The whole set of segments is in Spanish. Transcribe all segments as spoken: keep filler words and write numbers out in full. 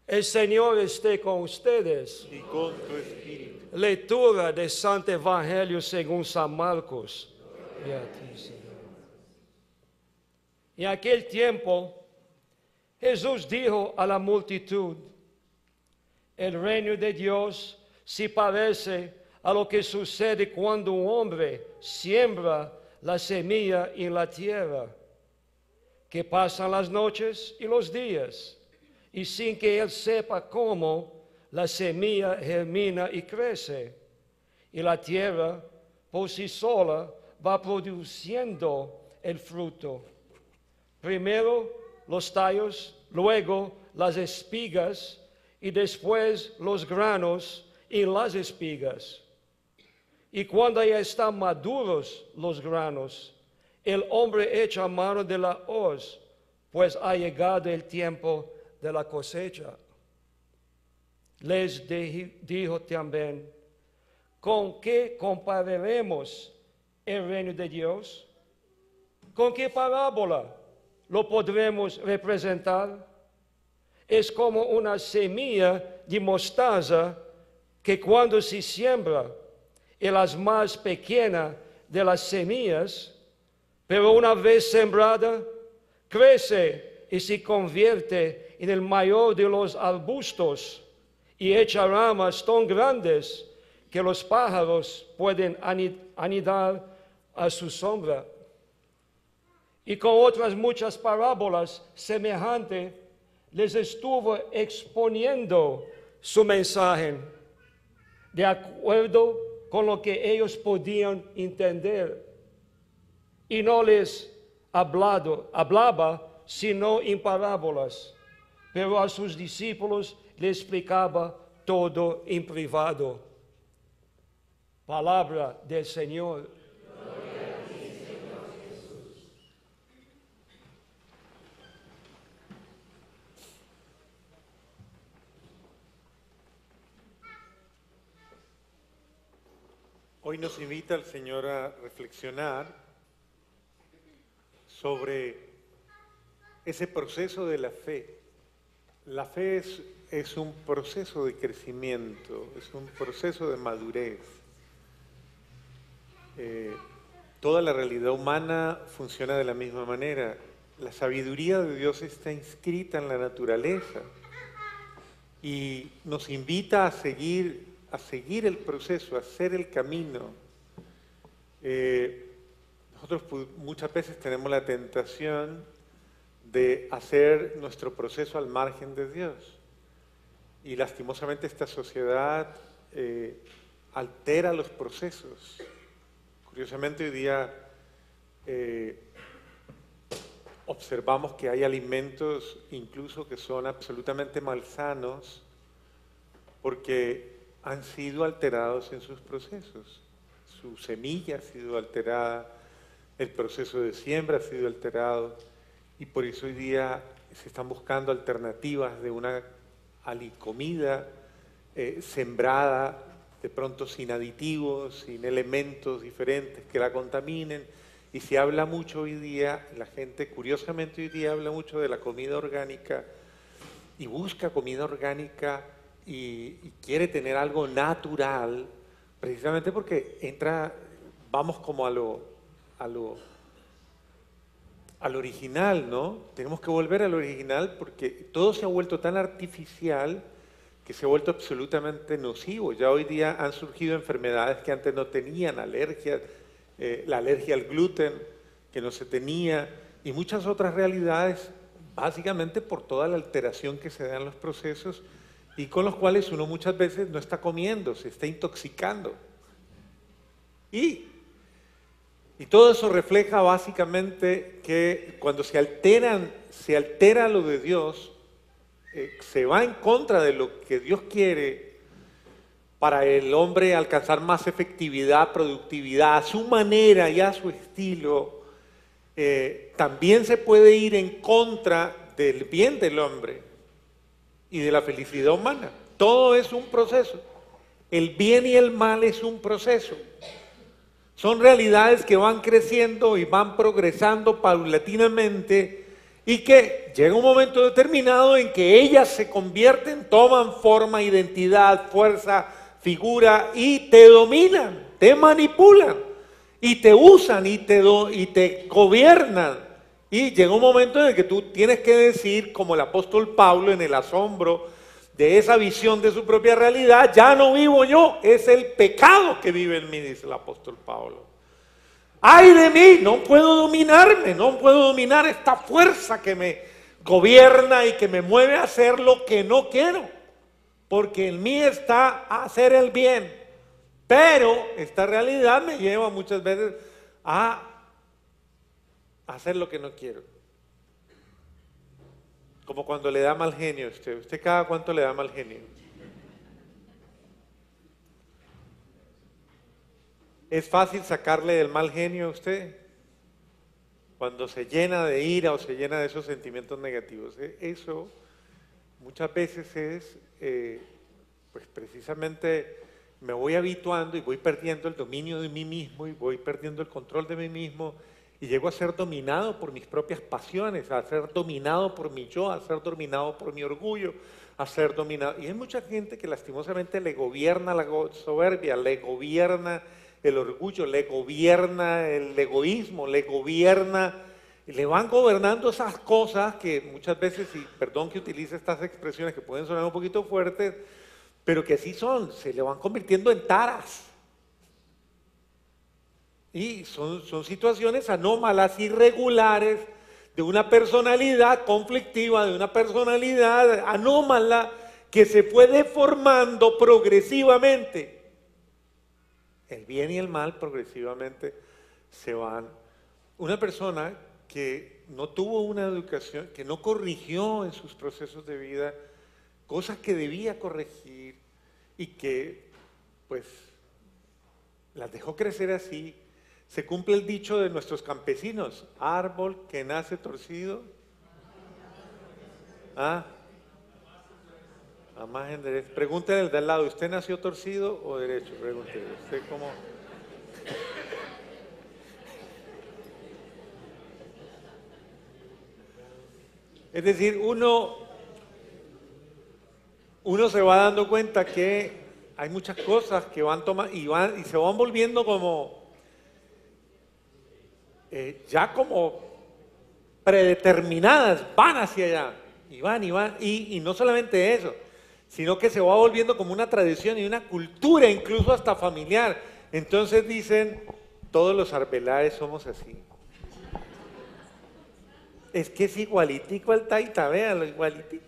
El Señor esté con ustedes. Y con tu espíritu. Lectura del Santo Evangelio según San Marcos. Y a ti, Señor. En aquel tiempo, Jesús dijo a la multitud: el reino de Dios se parece a lo que sucede cuando un hombre siembra la semilla en la tierra, que pasan las noches y los días, y sin que él sepa cómo, la semilla germina y crece, y la tierra por sí sola va produciendo el fruto. Primero los tallos, luego las espigas, y después los granos en las espigas. Y cuando ya están maduros los granos, el hombre echa mano de la hoz, pues ha llegado el tiempo de la cosecha. Les dijo también: ¿con qué compararemos el reino de Dios? ¿Con qué parábola lo podremos representar? Es como una semilla de mostaza que cuando se siembra es la más pequeña de las semillas, pero una vez sembrada, crece y se convierte en el mayor de los arbustos y echa ramas tan grandes que los pájaros pueden anidar a su sombra. Y con otras muchas parábolas semejantes les estuvo exponiendo su mensaje, de acuerdo con lo que ellos podían entender. Y no les hablado, hablaba sino en parábolas, pero a sus discípulos les explicaba todo en privado. Palabra del Señor. Gloria a ti, Señor Jesús. Hoy nos invita el Señor a reflexionar sobre ese proceso de la fe. La fe es, es un proceso de crecimiento, es un proceso de madurez. Eh, toda la realidad humana funciona de la misma manera. La sabiduría de Dios está inscrita en la naturaleza y nos invita a seguir, a seguir el proceso, a hacer el camino. Eh, nosotros muchas veces tenemos la tentación de hacer nuestro proceso al margen de Dios. Y lastimosamente esta sociedad eh, altera los procesos. Curiosamente hoy día eh, observamos que hay alimentos incluso que son absolutamente malsanos porque han sido alterados en sus procesos. Su semilla ha sido alterada, el proceso de siembra ha sido alterado y por eso hoy día se están buscando alternativas de una comida eh, sembrada de pronto sin aditivos, sin elementos diferentes que la contaminen. Y se habla mucho hoy día, la gente curiosamente hoy día habla mucho de la comida orgánica y busca comida orgánica y, y quiere tener algo natural, precisamente porque entra, vamos como a lo, a lo, al original, ¿no? Tenemos que volver al original porque todo se ha vuelto tan artificial que se ha vuelto absolutamente nocivo. Ya hoy día han surgido enfermedades que antes no tenían, alergias, eh, la alergia al gluten que no se tenía y muchas otras realidades, básicamente por toda la alteración que se da en los procesos y con los cuales uno muchas veces no está comiendo, se está intoxicando. Y, y todo eso refleja básicamente que cuando se alteran, se altera lo de Dios, eh, se va en contra de lo que Dios quiere para el hombre alcanzar más efectividad, productividad, a su manera y a su estilo, eh, también se puede ir en contra del bien del hombre y de la felicidad humana. Todo es un proceso. El bien y el mal es un proceso. Son realidades que van creciendo y van progresando paulatinamente y que llega un momento determinado en que ellas se convierten, toman forma, identidad, fuerza, figura y te dominan, te manipulan y te usan y te, do, y te gobiernan. Y llega un momento en el que tú tienes que decir, como el apóstol Pablo en el asombro de esa visión de su propia realidad, ya no vivo yo, es el pecado que vive en mí, dice el apóstol Pablo. ¡Ay de mí! No puedo dominarme, no puedo dominar esta fuerza que me gobierna y que me mueve a hacer lo que no quiero, porque en mí está hacer el bien. Pero esta realidad me lleva muchas veces a hacer lo que no quiero. Como cuando le da mal genio a usted. ¿Usted cada cuánto le da mal genio? ¿Es fácil sacarle del mal genio a usted? Cuando se llena de ira o se llena de esos sentimientos negativos. Eso muchas veces es, eh, pues precisamente me voy habituando y voy perdiendo el dominio de mí mismo y voy perdiendo el control de mí mismo y llego a ser dominado por mis propias pasiones, a ser dominado por mi yo, a ser dominado por mi orgullo, a ser dominado. Y hay mucha gente que lastimosamente le gobierna la soberbia, le gobierna el orgullo, le gobierna el egoísmo, le gobierna, le van gobernando esas cosas que muchas veces, y perdón que utilice estas expresiones que pueden sonar un poquito fuertes, pero que así son, se le van convirtiendo en taras. Y son, son situaciones anómalas, irregulares, de una personalidad conflictiva, de una personalidad anómala que se fue formando progresivamente. El bien y el mal progresivamente se van. Una persona que no tuvo una educación, que no corrigió en sus procesos de vida cosas que debía corregir y que pues las dejó crecer así. Se cumple el dicho de nuestros campesinos: árbol que nace torcido, ¿ah? Jamás endereza. Pregúntele al de al lado, ¿usted nació torcido o derecho? Pregúntele, ¿usted cómo? Es decir, uno, uno se va dando cuenta que hay muchas cosas que van tomando y, van, y se van volviendo como, eh, ya como predeterminadas, van hacia allá, y van y van, y, y no solamente eso, sino que se va volviendo como una tradición y una cultura, incluso hasta familiar. Entonces dicen, todos los arbelares somos así. Es que es igualitico al taita, véanlo, igualitico.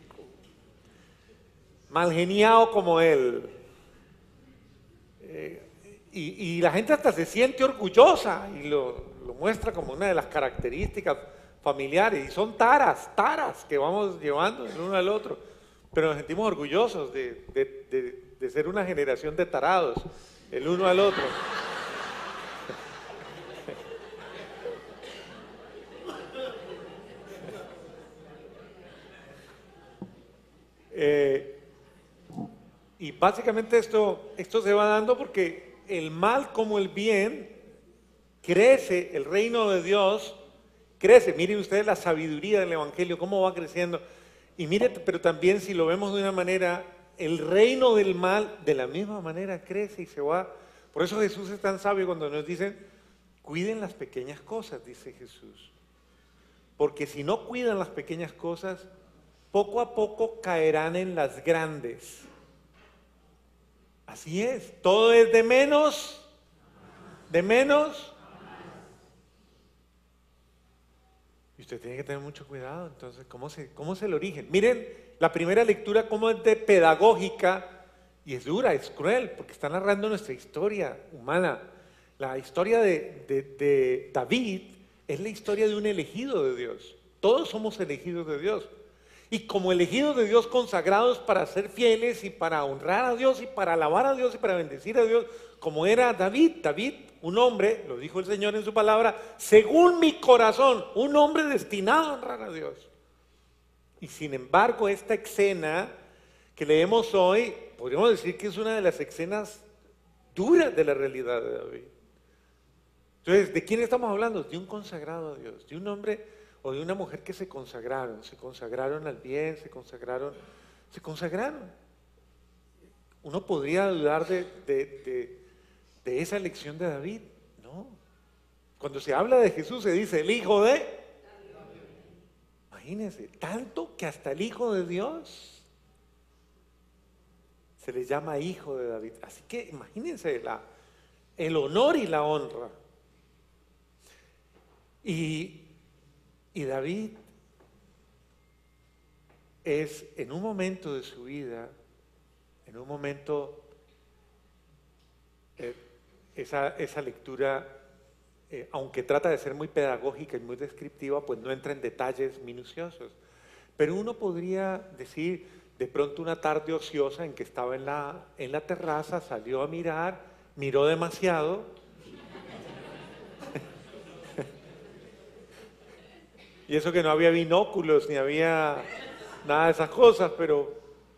Malgeniado como él. Eh, y, y la gente hasta se siente orgullosa y lo, lo muestra como una de las características familiares. Y son taras, taras que vamos llevando el uno al otro. Pero nos sentimos orgullosos de, de, de, de ser una generación de tarados, el uno al otro. Eh, y básicamente esto, esto se va dando porque el mal como el bien crece, el reino de Dios crece. Miren ustedes la sabiduría del Evangelio, cómo va creciendo. Y mire, pero también si lo vemos de una manera, el reino del mal de la misma manera crece y se va. Por eso Jesús es tan sabio cuando nos dice, cuiden las pequeñas cosas, dice Jesús. Porque si no cuidan las pequeñas cosas, poco a poco caerán en las grandes. Así es, todo es de menos, de menos. Y usted tiene que tener mucho cuidado. Entonces, ¿cómo, se, ¿cómo es el origen? Miren, la primera lectura cómo es de pedagógica, y es dura, es cruel, porque está narrando nuestra historia humana. La historia de, de, de David es la historia de un elegido de Dios. Todos somos elegidos de Dios. Y como elegidos de Dios, consagrados para ser fieles y para honrar a Dios y para alabar a Dios y para bendecir a Dios, como era David. David, un hombre, lo dijo el Señor en su palabra, según mi corazón, un hombre destinado a honrar a Dios. Y sin embargo, esta escena que leemos hoy, podríamos decir que es una de las escenas duras de la realidad de David. Entonces, ¿de quién estamos hablando? De un consagrado a Dios, de un hombre. o de una mujer que se consagraron, se consagraron al bien, se consagraron, se consagraron. Uno podría dudar de, de, de, de esa elección de David, ¿no? Cuando se habla de Jesús se dice el hijo de... Imagínense, tanto que hasta el hijo de Dios se le llama hijo de David. Así que imagínense la, el honor y la honra. Y, y David es en un momento de su vida, en un momento, eh, esa, esa lectura, eh, aunque trata de ser muy pedagógica y muy descriptiva, pues no entra en detalles minuciosos. Pero uno podría decir, de pronto una tarde ociosa en que estaba en la, en la terraza, salió a mirar, miró demasiado, y eso que no había binóculos, ni había nada de esas cosas, pero,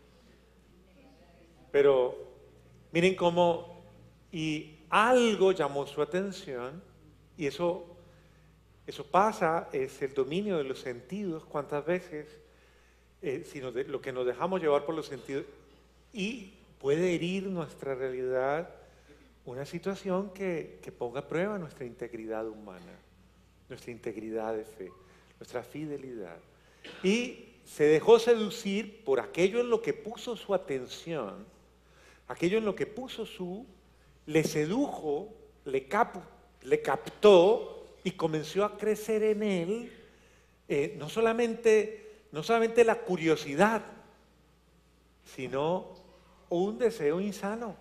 pero miren cómo, y algo llamó su atención, y eso, eso pasa, es el dominio de los sentidos, cuántas veces, eh, si nos de, lo que nos dejamos llevar por los sentidos, y puede herir nuestra realidad, una situación que, que ponga a prueba nuestra integridad humana, nuestra integridad de fe, nuestra fidelidad. Y se dejó seducir por aquello en lo que puso su atención, aquello en lo que puso su, le sedujo, le, cap, le captó y comenzó a crecer en él, eh, no solamente, no solamente la curiosidad, sino un deseo insano.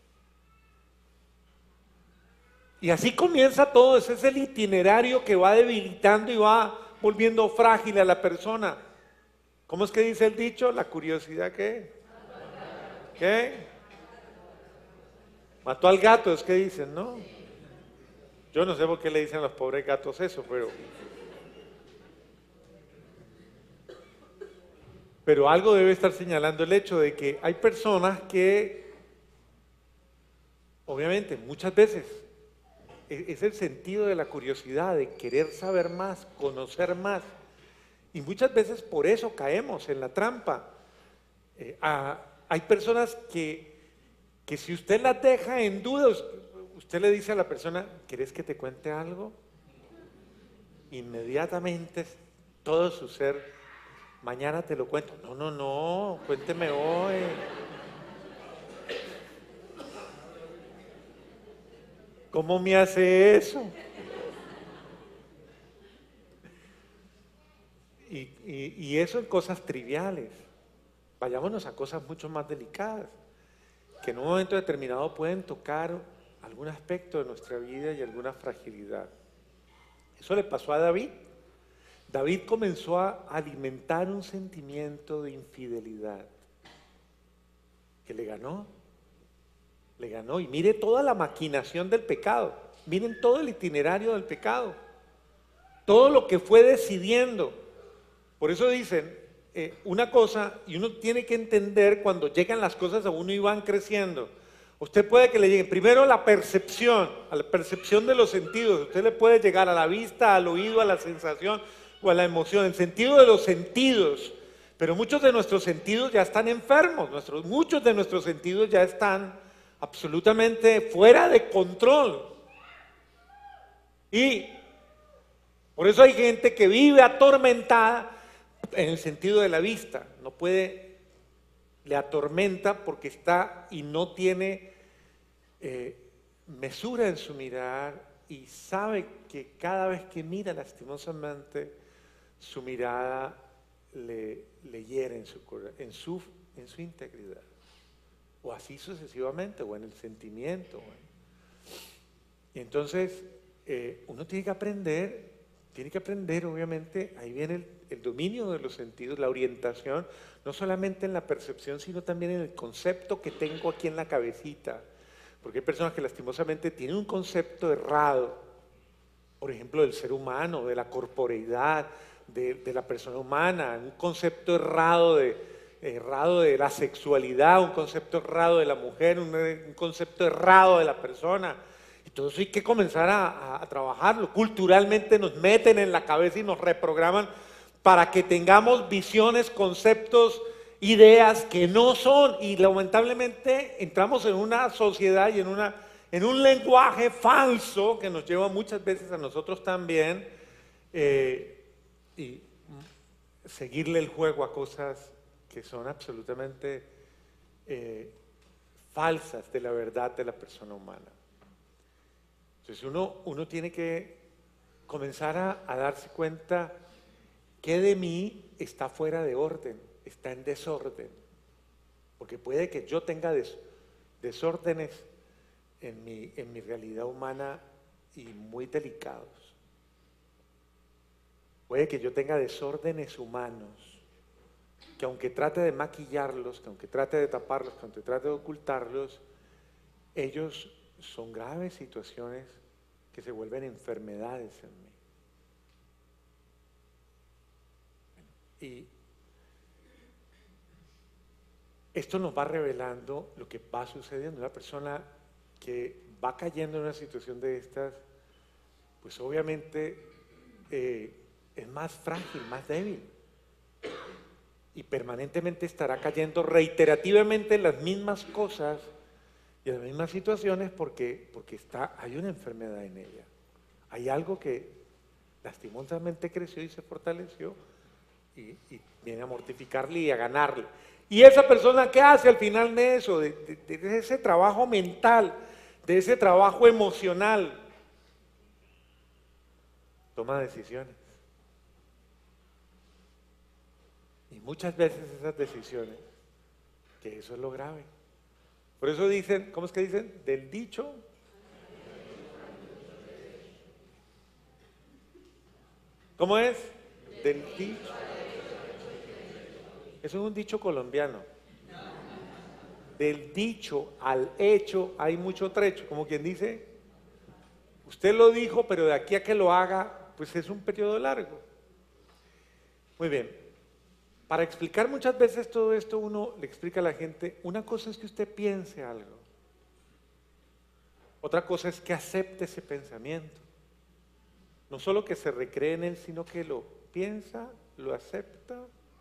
Y así comienza todo, ese es el itinerario que va debilitando y va volviendo frágil a la persona. ¿Cómo es que dice el dicho? ¿La curiosidad qué? ¿Qué? Mató al gato, es que dicen, ¿no? Yo no sé por qué le dicen a los pobres gatos eso, pero... Pero algo debe estar señalando el hecho de que hay personas que, obviamente, muchas veces, es el sentido de la curiosidad, de querer saber más, conocer más. Y muchas veces por eso caemos en la trampa. Eh, a, hay personas que, que si usted las deja en duda, usted le dice a la persona, ¿quieres que te cuente algo? Inmediatamente todo su ser, mañana te lo cuento. No, no, no, cuénteme hoy. ¿Cómo me hace eso? Y, y, y eso en cosas triviales. Vayámonos a cosas mucho más delicadas, que en un momento determinado pueden tocar algún aspecto de nuestra vida y alguna fragilidad. Eso le pasó a David. David comenzó a alimentar un sentimiento de infidelidad que le ganó. Le ganó, y mire toda la maquinación del pecado, miren todo el itinerario del pecado, todo lo que fue decidiendo. Por eso dicen, eh, una cosa, y uno tiene que entender cuando llegan las cosas a uno y van creciendo. Usted puede que le llegue primero la percepción, a la percepción de los sentidos. Usted le puede llegar a la vista, al oído, a la sensación o a la emoción, el sentido de los sentidos. Pero muchos de nuestros sentidos ya están enfermos, nuestros, muchos de nuestros sentidos ya están absolutamente fuera de control. Y por eso hay gente que vive atormentada en el sentido de la vista. No puede, le atormenta porque está y no tiene eh, mesura en su mirar, y sabe que cada vez que mira lastimosamente, su mirada le, le hiere en su, en su, en su integridad. O así sucesivamente, o en el sentimiento. Bueno. Y entonces, eh, uno tiene que aprender, tiene que aprender, obviamente, ahí viene el, el dominio de los sentidos, la orientación, no solamente en la percepción, sino también en el concepto que tengo aquí en la cabecita. Porque hay personas que lastimosamente tienen un concepto errado, por ejemplo, del ser humano, de la corporeidad, de, de la persona humana, un concepto errado de... errado de la sexualidad, un concepto errado de la mujer, un, un concepto errado de la persona. Entonces hay que comenzar a, a, a trabajarlo. Culturalmente nos meten en la cabeza y nos reprograman para que tengamos visiones, conceptos, ideas que no son. Y lamentablemente entramos en una sociedad y en, una, en un lenguaje falso que nos lleva muchas veces a nosotros también eh, y seguirle el juego a cosas que son absolutamente eh, falsas de la verdad de la persona humana. Entonces uno, uno tiene que comenzar a, a darse cuenta que de mí está fuera de orden, está en desorden. Porque puede que yo tenga des, desórdenes en mi, en mi realidad humana y muy delicados. Puede que yo tenga desórdenes humanos, que aunque trate de maquillarlos, que aunque trate de taparlos, que aunque trate de ocultarlos, ellos son graves situaciones que se vuelven enfermedades en mí. Y esto nos va revelando lo que va sucediendo. Una persona que va cayendo en una situación de estas, pues obviamente eh, es más frágil, más débil. Y permanentemente estará cayendo reiterativamente en las mismas cosas y en las mismas situaciones porque, porque está, hay una enfermedad en ella. Hay algo que lastimosamente creció y se fortaleció y, y viene a mortificarle y a ganarle. Y esa persona, ¿qué hace al final de eso? De, de, de ese trabajo mental, de ese trabajo emocional. Toma decisiones. Y muchas veces esas decisiones, que eso es lo grave. Por eso dicen, ¿cómo es que dicen? Del dicho. ¿Cómo es? Del dicho. Eso es un dicho colombiano. Del dicho al hecho hay mucho trecho. Como quien dice, usted lo dijo, pero de aquí a que lo haga, pues es un periodo largo. Muy bien. Para explicar muchas veces todo esto, uno le explica a la gente, una cosa es que usted piense algo. Otra cosa es que acepte ese pensamiento. No solo que se recree en él, sino que lo piensa, lo acepta,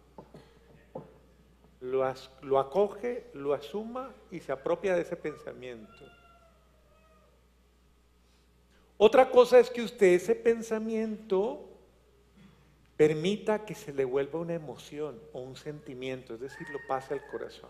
lo, as, lo acoge, lo asuma y se apropia de ese pensamiento. Otra cosa es que usted ese pensamiento permita que se le vuelva una emoción o un sentimiento, es decir, lo pase al corazón.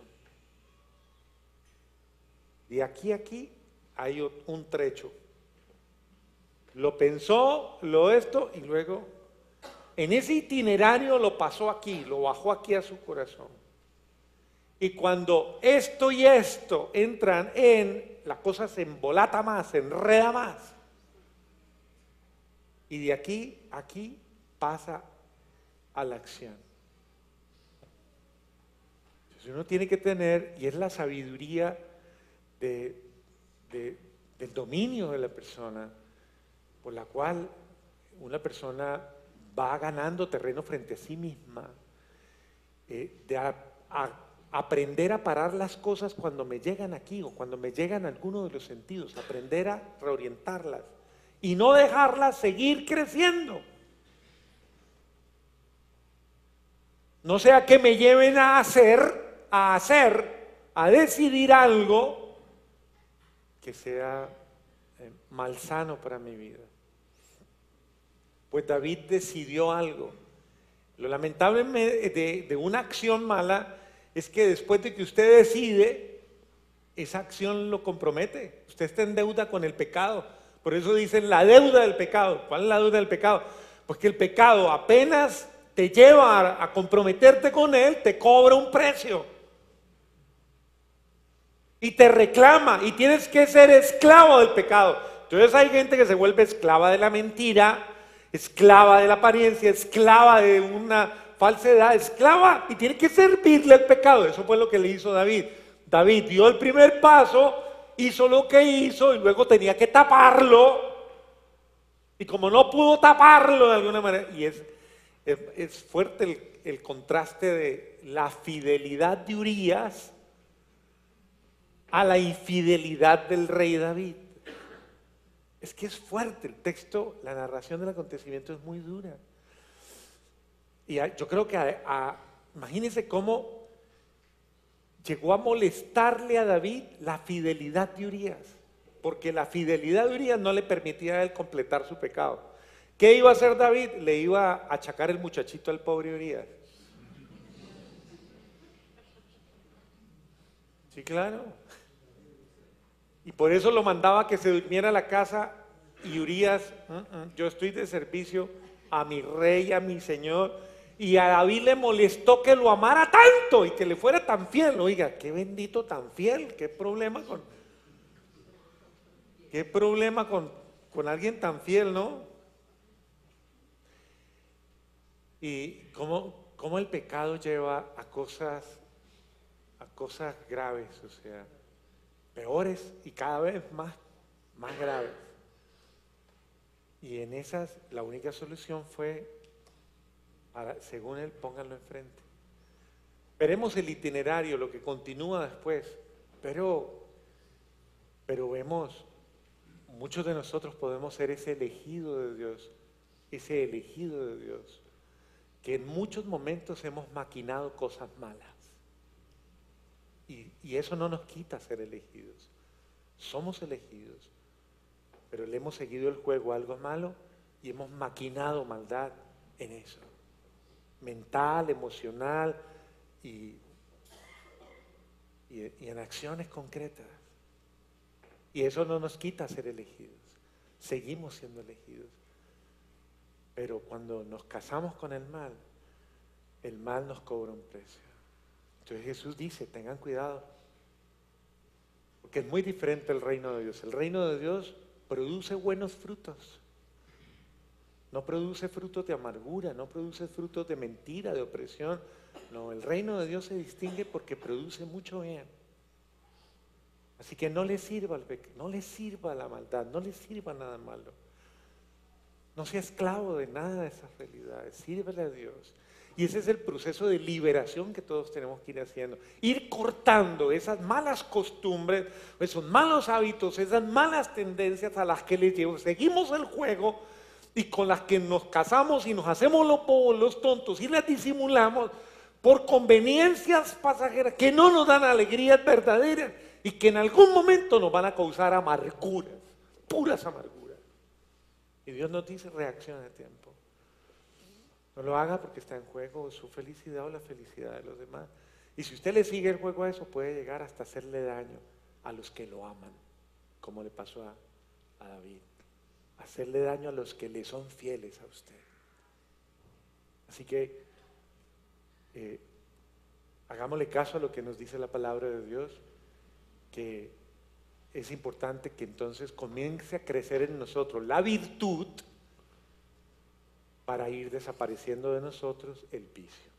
De aquí a aquí hay un trecho. Lo pensó, lo esto, y luego en ese itinerario lo pasó aquí, lo bajó aquí a su corazón. Y cuando esto y esto entran en, la cosa se embolata más, se enreda más. Y de aquí a aquí pasa a la acción. Entonces uno tiene que tener, y es la sabiduría de, de, del dominio de la persona, por la cual una persona va ganando terreno frente a sí misma, eh, de a, a, aprender a parar las cosas cuando me llegan aquí o cuando me llegan a alguno de los sentidos, aprender a reorientarlas y no dejarlas seguir creciendo. No sea que me lleven a hacer, a hacer, a decidir algo que sea eh, malsano para mi vida. Pues David decidió algo. Lo lamentable de, de una acción mala es que después de que usted decide, esa acción lo compromete. Usted está en deuda con el pecado. Por eso dicen la deuda del pecado. ¿Cuál es la deuda del pecado? Pues que el pecado apenas te lleva a, a comprometerte con él, te cobra un precio. Y te reclama y tienes que ser esclavo del pecado. Entonces hay gente que se vuelve esclava de la mentira, esclava de la apariencia, esclava de una falsedad, esclava y tiene que servirle al pecado. Eso fue lo que le hizo David. David dio el primer paso, hizo lo que hizo y luego tenía que taparlo. Y como no pudo taparlo de alguna manera, y es, es, es fuerte el, el contraste de la fidelidad de Urías a la infidelidad del rey David. Es que es fuerte el texto, la narración del acontecimiento es muy dura. Y a, yo creo que, a, a, imagínense cómo llegó a molestarle a David la fidelidad de Urías, porque la fidelidad de Urías no le permitía a él completar su pecado. ¿Qué iba a hacer David? Le iba a achacar el muchachito al pobre Urías. Sí, claro. Y por eso lo mandaba a que se durmiera a la casa y Urías, uh -uh, yo estoy de servicio a mi rey, a mi señor. Y a David le molestó que lo amara tanto y que le fuera tan fiel. Oiga, qué bendito tan fiel, qué problema con, qué problema con, con alguien tan fiel, ¿no? Y cómo, cómo el pecado lleva a cosas, a cosas graves, o sea, peores y cada vez más, más graves. Y en esas, la única solución fue, para, según él, pónganlo enfrente. Veremos el itinerario, lo que continúa después, pero, pero vemos, muchos de nosotros podemos ser ese elegido de Dios, ese elegido de Dios, que en muchos momentos hemos maquinado cosas malas. Y, y eso no nos quita ser elegidos. Somos elegidos, pero le hemos seguido el juego a algo malo y hemos maquinado maldad en eso. Mental, emocional y, y, y en acciones concretas. Y eso no nos quita ser elegidos. Seguimos siendo elegidos. Pero cuando nos casamos con el mal, el mal nos cobra un precio. Entonces Jesús dice, tengan cuidado, porque es muy diferente el reino de Dios. El reino de Dios produce buenos frutos. No produce frutos de amargura, no produce frutos de mentira, de opresión. No, el reino de Dios se distingue porque produce mucho bien. Así que no le sirva el pecado, no le sirva la maldad, no le sirva nada malo. No sea esclavo de nada de esas realidades, sírvele a Dios. Y ese es el proceso de liberación que todos tenemos que ir haciendo. Ir cortando esas malas costumbres, esos malos hábitos, esas malas tendencias a las que les llevo. Seguimos el juego y con las que nos casamos y nos hacemos los bobos, los tontos y las disimulamos por conveniencias pasajeras que no nos dan alegrías verdaderas y que en algún momento nos van a causar amarguras, puras amarguras. Y Dios nos dice, reacciona a tiempo. No lo haga porque está en juego su felicidad o la felicidad de los demás. Y si usted le sigue el juego a eso, puede llegar hasta hacerle daño a los que lo aman, como le pasó a, a David. Hacerle daño a los que le son fieles a usted. Así que eh, hagámosle caso a lo que nos dice la palabra de Dios, que es importante que entonces comience a crecer en nosotros la virtud para ir desapareciendo de nosotros el vicio.